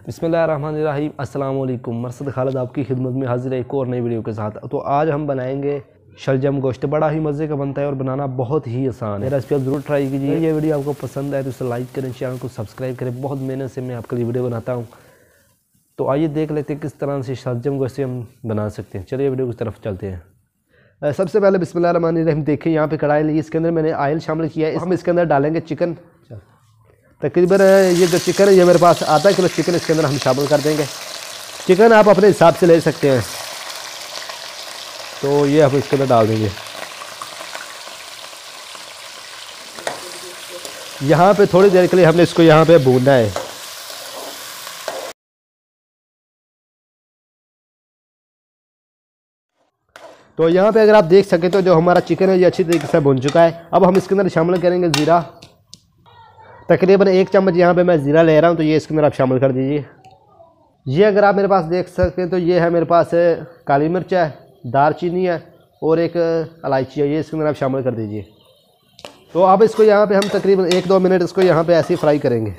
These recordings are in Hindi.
बिस्मिल्लाहिर्रहमानिर्रहीम अस्सलाम वालेकुम। मरसद खालिद आपकी खिदमत में हाजिर है एक और नई वीडियो के साथ। तो आज हम बनाएंगे शलजम गोश्त। बड़ा ही मज़े का बनता है और बनाना बहुत ही आसान है। रेसिपी आप ज़रूर ट्राई कीजिए। ये वीडियो आपको पसंद आए तो इसे लाइक करें, चैनल को सब्सक्राइब करें। बहुत मेहनत से मैं आपके लिए वीडियो बनाता हूँ। तो आइए देख लेते हैं किस तरह से शलजम गोश्त हम बना सकते हैं। चलिए वीडियो की तरफ चलते हैं। सबसे पहले बिस्मिल्लाहिर्रहमानिर्रहीम देखें, यहाँ पे कढ़ाई ली, इसके अंदर मैंने ऑयल शामिल किया है। हम इसके अंदर डालेंगे चिकन। तकरीबन ये जो चिकन है ये मेरे पास आधा किलो चिकन इसके अंदर हम शामिल कर देंगे। चिकन आप अपने हिसाब से ले सकते हैं। तो ये हम इसके अंदर डाल देंगे। यहाँ पे थोड़ी देर के लिए हमने इसको यहाँ पे भूनना है। तो यहाँ पे अगर आप देख सकें तो जो हमारा चिकन है ये अच्छी तरीके से भून चुका है। अब हम इसके अंदर शामिल करेंगे ज़ीरा। तकरीबन 1 चम्मच यहाँ पे मैं ज़ीरा ले रहा हूँ, तो ये इसके अंदर आप शामिल कर दीजिए। ये अगर आप मेरे पास देख सकें तो ये है मेरे पास काली मिर्च है, दालचीनी है और एक इलायची है, ये इसके अंदर आप शामिल कर दीजिए। तो अब इसको यहाँ पे हम तकरीबन 1-2 मिनट इसको यहाँ पे ऐसे ही फ्राई करेंगे।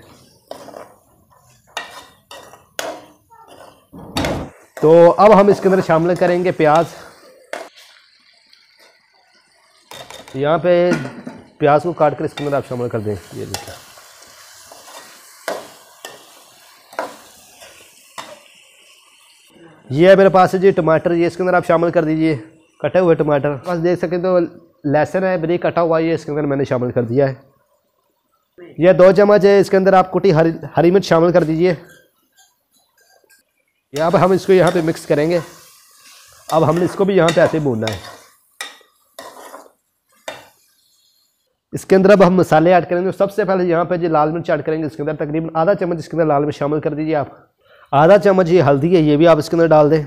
तो अब हम इसके अंदर शामिल करेंगे प्याज। यहाँ पे प्याज को काट कर इसके अंदर आप शामिल कर दें। ये देखिए, ये है मेरे पास है जी टमाटर, ये इसके अंदर आप शामिल कर दीजिए, कटे हुए टमाटर। बस देख सकें तो लहसुन है बारीक कटा हुआ, ये इसके अंदर मैंने शामिल कर दिया है। ये 2 चम्मच है, इसके अंदर आप कुटी हरी मिर्च शामिल कर दीजिए। यहाँ पर हम इसको यहाँ पे मिक्स करेंगे। अब हमने इसको भी यहाँ पे ऐसे भूनना है। इसके अंदर अब हम मसाले ऐड करेंगे। सबसे पहले यहाँ पे जी लाल मिर्च ऐड करेंगे। इसके अंदर तकरीबन आधा चम्मच इसके अंदर लाल मिर्च शामिल कर दीजिए आप। आधा चम्मच ये हल्दी है, ये भी आप इसके अंदर डाल दें।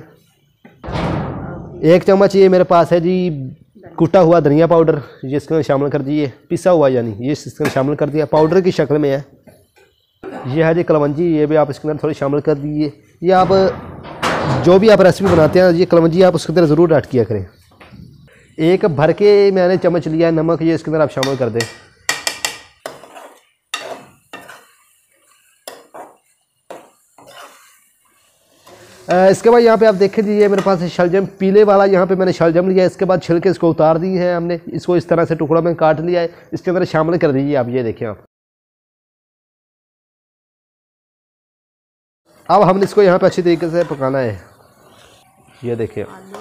1 चम्मच ये मेरे पास है जी कुटा हुआ धनिया पाउडर, ये इसके अंदर शामिल कर दीजिए। पिसा हुआ यानी ये इसके अंदर शामिल कर दिया, पाउडर की शक्ल में है। ये है जी कलवंजी, ये भी आप इसके अंदर थोड़ी शामिल कर दीजिए। ये आप जो भी आप रेसिपी बनाते हैं ये कलवंजी आप उसके अंदर ज़रूर ऐड किया करें। 1 भर के मैंने चम्मच लिया है नमक, ये इसके अंदर आप शामिल कर दें। इसके बाद यहाँ पे आप देख लीजिए मेरे पास शलजम पीले वाला, यहाँ पे मैंने शलजम लिया है। इसके बाद छिलके इसको उतार दी है हमने, इसको इस तरह से टुकड़ों में काट लिया है। इसके अंदर शामिल कर दीजिए आप। ये देखिए आप। अब हमने इसको यहाँ पे अच्छी तरीके से पकाना है। ये देखिए,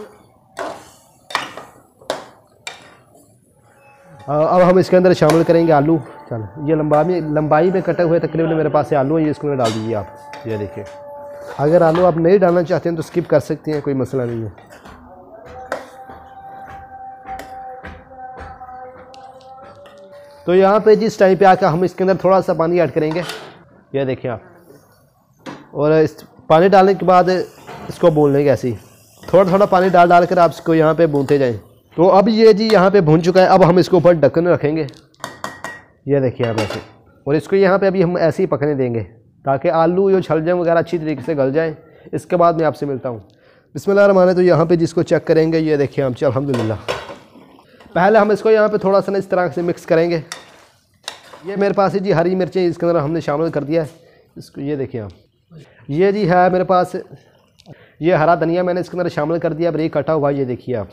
अब हम इसके अंदर शामिल करेंगे आलू। चलो, ये लंबाई में कटे हुए तकरीबन मेरे पास से आलू है, ये इसके अंदर डाल दीजिए आप। ये देखिए, अगर आलू आप नहीं डालना चाहते हैं तो स्किप कर सकते हैं, कोई मसला नहीं है। तो यहाँ पे जिस टाइम पे आकर हम इसके अंदर थोड़ा सा पानी ऐड करेंगे। ये देखिए आप। और इस पानी डालने के बाद इसको भून लेंगे ऐसे ही, थोड़ा थोड़ा पानी डाल कर आप इसको यहाँ पे भूनते जाएँ। तो अब ये जी यहाँ पे भून चुका है। अब हम इसके ऊपर ढक्कन रखेंगे। ये देखिए आप ऐसे, और इसको यहाँ पे अभी हम ऐसे ही पकने देंगे ताकि आलू या शलजम वगैरह अच्छी तरीके से गल जाए। इसके बाद मैं आपसे मिलता हूँ। बिस्मिल्लाह। तो यहाँ पे जिसको चेक करेंगे, ये देखिए हम, अल्हम्दुलिल्लाह। पहले हम इसको यहाँ पे थोड़ा सा ना इस तरह से मिक्स करेंगे। ये मेरे पास है जी हरी मिर्चें, इसके अंदर हमने शामिल कर दिया है इसको। ये देखिए आप। ये जी है मेरे पास ये हरा धनिया, मैंने इसके अंदर शामिल कर दिया बारीक कटा हुआ। ये देखिए आप,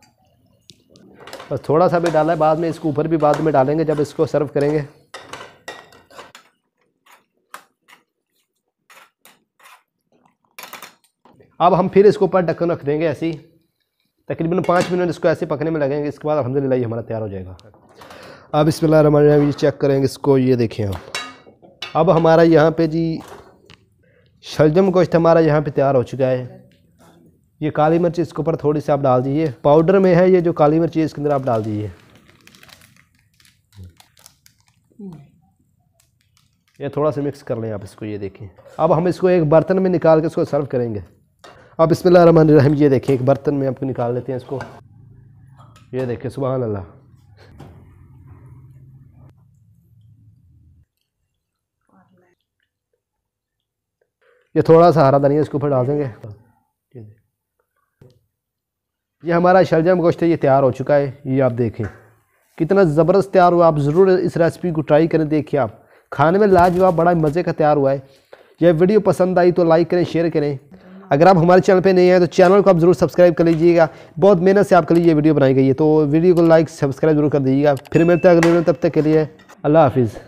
बस थोड़ा सा भी डाला है, बाद में इसको ऊपर भी बाद में डालेंगे जब इसको सर्व करेंगे। अब हम फिर इसके ऊपर ढक्कन रख देंगे ऐसे ही, तकरीबन 5 मिनट इसको ऐसे पकने में लगेंगे। इसके बाद अल्हम्दुलिल्लाह ये हमारा तैयार हो जाएगा। अब बिस्मिल्लाहिर्रहमानिर्रहीम चेक करेंगे इसको। ये देखें आप। अब हमारा यहाँ पे जी शलजम गोश्त हमारा यहाँ पे तैयार हो चुका है। ये काली मिर्च इसके ऊपर थोड़ी सी आप डाल दीजिए, पाउडर में है ये जो काली मिर्च है, इसके अंदर आप डाल दीजिए। ये थोड़ा सा मिक्स कर लें आप इसको। ये देखिए, अब हम इसको एक बर्तन में निकाल के इसको सर्व करेंगे। अब बिस्मिल्लाहिर्रहमानिर्रहीम ये देखिए, एक बर्तन में आपको निकाल लेते हैं इसको। ये देखिए, सुभान अल्लाह। ये थोड़ा सा हरा धनिया इसके ऊपर डाल देंगे। ये हमारा शलजम गोश्त है, ये तैयार हो चुका है। ये आप देखें कितना ज़बरदस्त तैयार हुआ। आप ज़रूर इस रेसिपी को ट्राई करें, देखिए आप। खाने में लाजवाब, बड़ा मज़े का तैयार हुआ है। यह वीडियो पसंद आई तो लाइक करें, शेयर करें। अगर आप हमारे चैनल पे नए हैं तो चैनल को आप ज़रूर सब्सक्राइब कर लीजिएगा। बहुत मेहनत से आपके लिए ये वीडियो बनाई गई है, तो वीडियो को लाइक सब्सक्राइब जरूर कर दीजिएगा। फिर मिलते हैं अगले वीडियो, तब तक के लिए अल्लाह हाफिज़।